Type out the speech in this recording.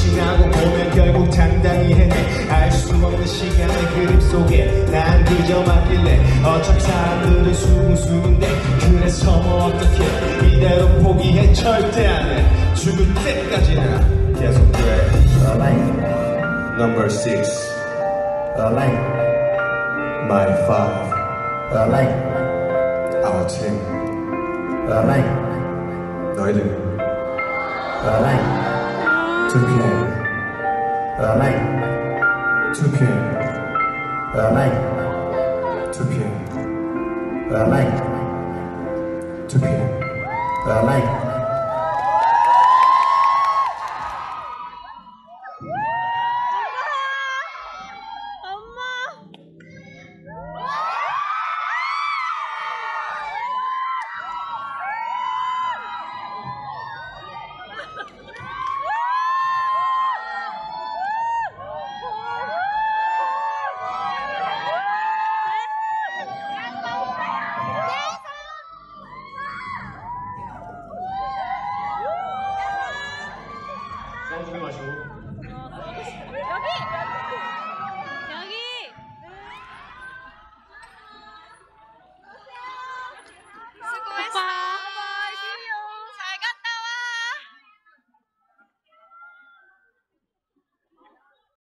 지나고 보면 결국 당당히 해내. 알 수 없는 시간의 흐름 속에 난 그저 맞길래 어차피 사람들은 수근수근데 그래서 뭐 어떡해 이대로 포기해 절대 안해. 죽을 때까지는 계속 그래. Number 6 My 5 Our team 너희들 2PM 2PM 2PM 2PM 싸우지 마시고. 여기!